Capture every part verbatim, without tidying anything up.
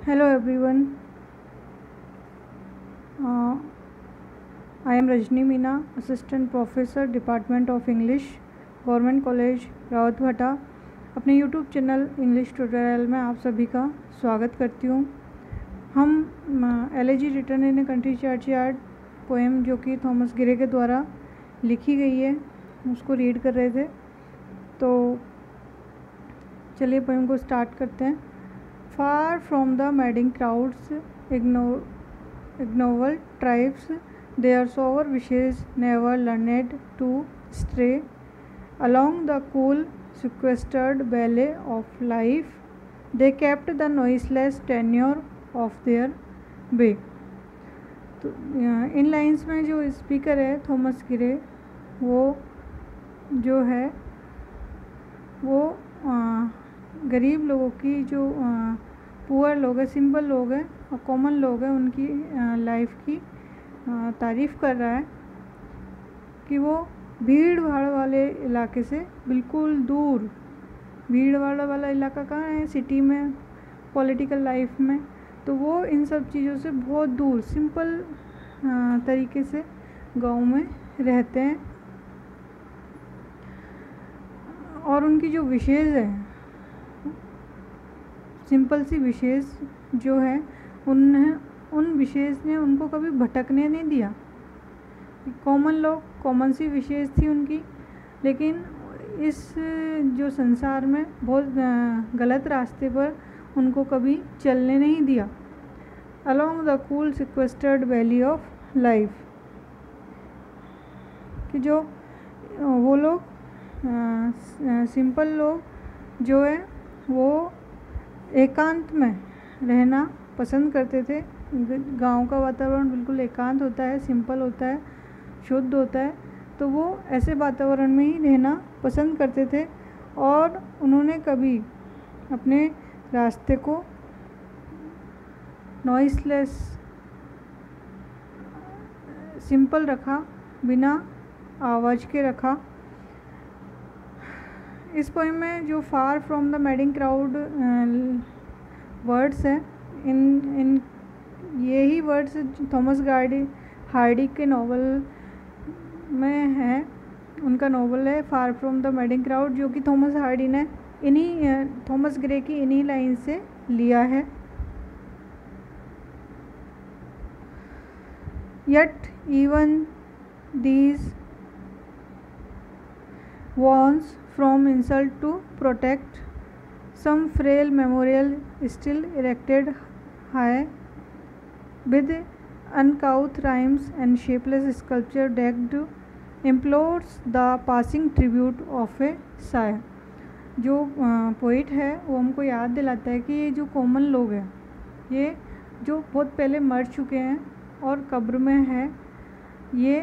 Hello everyone. Uh, I am Rajni Meena, Assistant Professor, Department of English, Government College, Rawatbhata. अपने YouTube channel English tutorial में आप सभी का स्वागत करती हूँ। हम elegy written in a country churchyard poem जो कि थॉमस ग्रे के द्वारा लिखी गई है उसको रीड कर रहे थे। तो चलिए पोएम को स्टार्ट करते हैं। Far from the madding crowds, igno- ignoble tribes, their sober wishes never learned to stray along the cool, sequestered valley of life. They kept the noiseless tenure of their way. तो इन lines में जो speaker है Thomas Gray, वो जो है वो आ, गरीब लोगों की जो पुअर लोग हैं, सिंपल लोग हैं और कॉमन लोग हैं, उनकी लाइफ की तारीफ़ कर रहा है कि वो भीड़ भाड़ वाले इलाके से बिल्कुल दूर। भीड़ भाड़ वाला इलाका कहाँ है? सिटी में, पॉलिटिकल लाइफ में। तो वो इन सब चीज़ों से बहुत दूर सिंपल तरीके से गांव में रहते हैं और उनकी जो विशेष है, सिंपल सी विशेष जो है, उन उन विशेष ने उनको कभी भटकने नहीं दिया। कॉमन लोग, कॉमन सी विशेष थी उनकी, लेकिन इस जो संसार में बहुत गलत रास्ते पर उनको कभी चलने नहीं दिया। Along the cool sequestered vale of life, कि जो वो लोग सिंपल लोग जो है वो एकांत में रहना पसंद करते थे। गांव का वातावरण बिल्कुल एकांत होता है, सिंपल होता है, शुद्ध होता है। तो वो ऐसे वातावरण में ही रहना पसंद करते थे और उन्होंने कभी अपने रास्ते को नॉइसलेस, सिंपल रखा, बिना आवाज़ के रखा। इस पोएम में जो far from the madding crowd words हैं, इन इन यही वर्ड्स थॉमस गार्डी हार्डी के नावल में है। उनका नावल है far from the madding crowd, जो कि थॉमस हार्डी ने इन्हीं थॉमस ग्रे की इन्हीं लाइन से लिया है। Yet even these warns from insult to protect, some frail memorial still erected high with uncouth rhymes and shapeless sculpture decked, implores the passing tribute of a sigh। जो poet है वो हमको याद दिलाता है कि ये जो कॉमन लोग हैं, ये जो बहुत पहले मर चुके हैं और कब्र में है, ये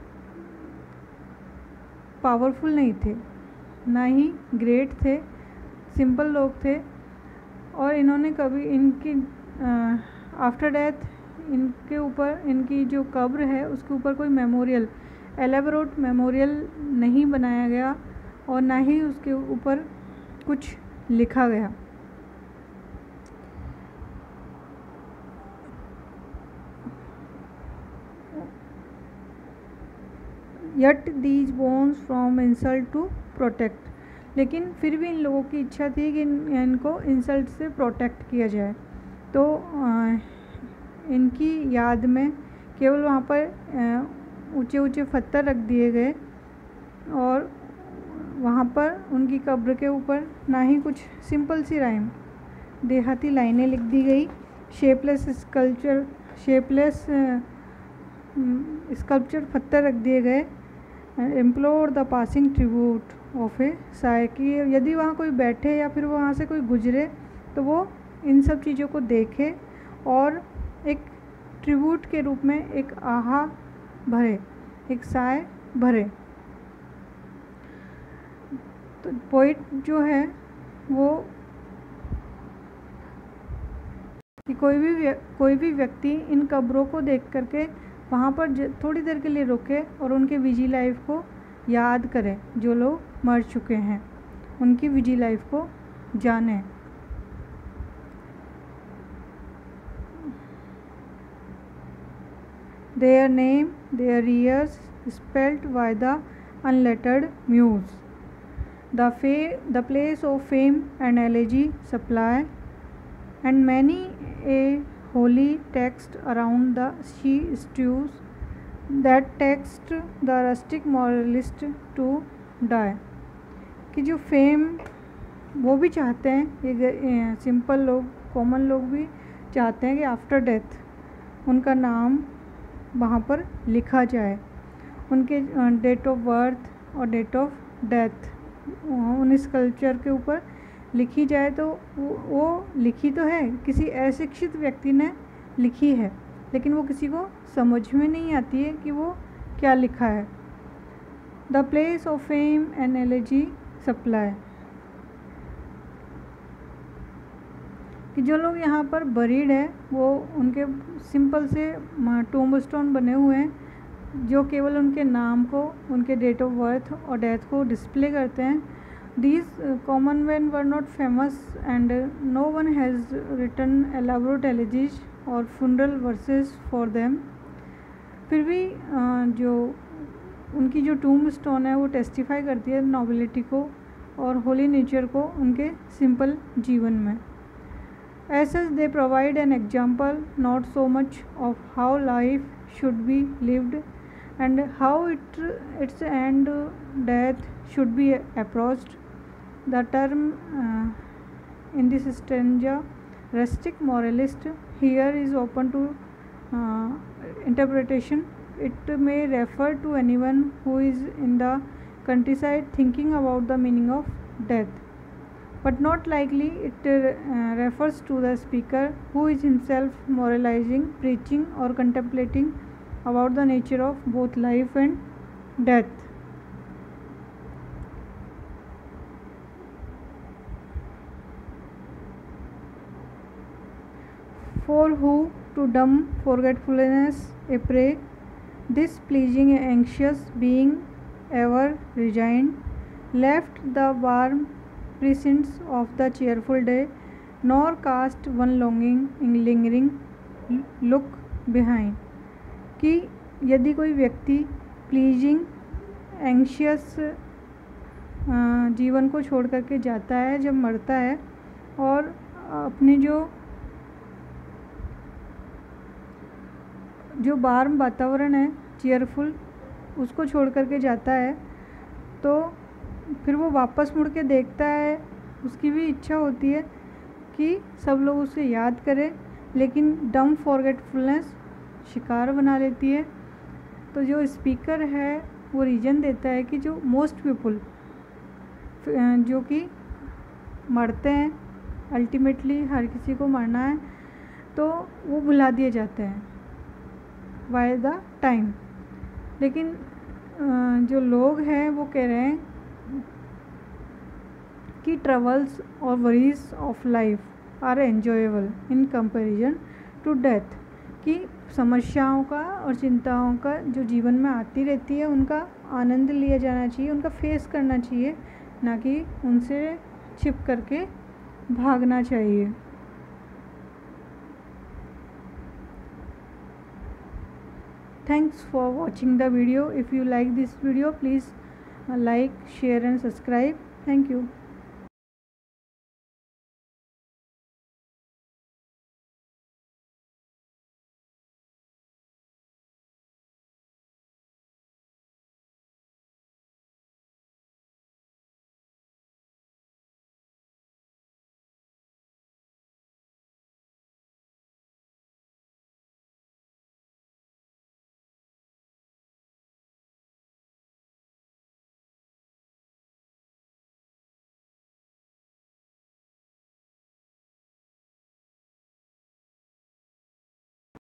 पावरफुल नहीं थे, ना ही ग्रेट थे, सिंपल लोग थे। और इन्होंने कभी इनकी आफ्टर डेथ इनके ऊपर, इनकी जो कब्र है उसके ऊपर कोई मेमोरियल, एलेबोरेट मेमोरियल नहीं बनाया गया और ना ही उसके ऊपर कुछ लिखा गया। Yet these bonds from insult to protect, लेकिन फिर भी इन लोगों की इच्छा थी कि इन, इनको इंसल्ट से प्रोटेक्ट किया जाए। तो आ, इनकी याद में केवल वहाँ पर ऊंचे ऊंचे पत्थर रख दिए गए और वहाँ पर उनकी कब्र के ऊपर ना ही कुछ, सिंपल सी राइम, देहाती लाइनें लिख दी गई। शेपलेस स्कल्पचर शेपलेस स्कल्पचर पत्थर रख दिए गए। Implore the passing tribute of a sigh, कि यदि वहाँ कोई बैठे या फिर वहाँ से कोई गुजरे तो वो इन सब चीज़ों को देखे और एक ट्रिब्यूट के रूप में एक आहा भरे, एक साय भरे। तो पोइट जो है वो कि कोई भी कोई भी व्यक्ति इन कब्रों को देख करके वहाँ पर थोड़ी देर के लिए रुके और उनके बिजी लाइफ को याद करें। जो लोग मर चुके हैं उनकी बिजी लाइफ को जाने। their name, their years, spelt by the unlettered muse. The, fa- the place of fame and elegy supply, and many a holy text around the she stews, that text the rustic moralist to die. कि जो fame वो भी चाहते हैं, ये simple लोग, common लोग भी चाहते हैं कि आफ्टर डेथ उनका नाम वहाँ पर लिखा जाए, उनके डेट ऑफ बर्थ और डेट ऑफ डेथ उन स्कल्पचर के ऊपर लिखी जाए। तो वो, वो लिखी तो है, किसी अशिक्षित व्यक्ति ने लिखी है, लेकिन वो किसी को समझ में नहीं आती है कि वो क्या लिखा है। The place of fame and elegy supply, कि जो लोग यहाँ पर बरीड है वो उनके सिंपल से टोम्बस्टोन बने हुए हैं जो केवल उनके नाम को, उनके डेट ऑफ बर्थ और डेथ को डिस्प्ले करते हैं। These uh, common men were not famous and uh, no one has written elaborate elegies or funeral verses for them. फिर भी uh, जो उनकी जो टूम स्टोन है वो टेस्टिफाई करती है नोबिलिटी को और होली नेचर को उनके सिंपल जीवन में। As such they provide an example not so much of how life should be lived and how it, its end death should be approached. The term uh, in this stanza, rustic moralist, here is open to uh, interpretation. It may refer to anyone who is in the countryside thinking about the meaning of death, but not likely it uh, refers to the speaker who is himself moralizing, preaching or contemplating about the nature of both life and death. For who to dumb forgetfulness a prey, this pleasing anxious being ever resigned, left the warm precincts of the cheerful day, nor cast one longing lingering look behind. कि यदि कोई व्यक्ति pleasing anxious जीवन को छोड़ करके जाता है जब मरता है और अपनी जो जो वार्म वातावरण है चीयरफुल उसको छोड़ करके जाता है, तो फिर वो वापस मुड़ के देखता है, उसकी भी इच्छा होती है कि सब लोग उसे याद करें, लेकिन डम फॉरगेटफुलनेस शिकार बना लेती है। तो जो स्पीकर है वो रीज़न देता है कि जो मोस्ट पीपल जो कि मरते हैं, अल्टीमेटली हर किसी को मरना है, तो वो भुला दिए जाते हैं बाय द टाइम। लेकिन जो लोग हैं वो कह रहे हैं कि ट्रबल्स और worries of life are enjoyable in comparison to death, कि समस्याओं का और चिंताओं का जो जीवन में आती रहती है उनका आनंद लिया जाना चाहिए, उनका फेस करना चाहिए, ना कि उनसे छिप करके भागना चाहिए। Thanks for watching the video. If you like this video, please like, share and subscribe. Thank you.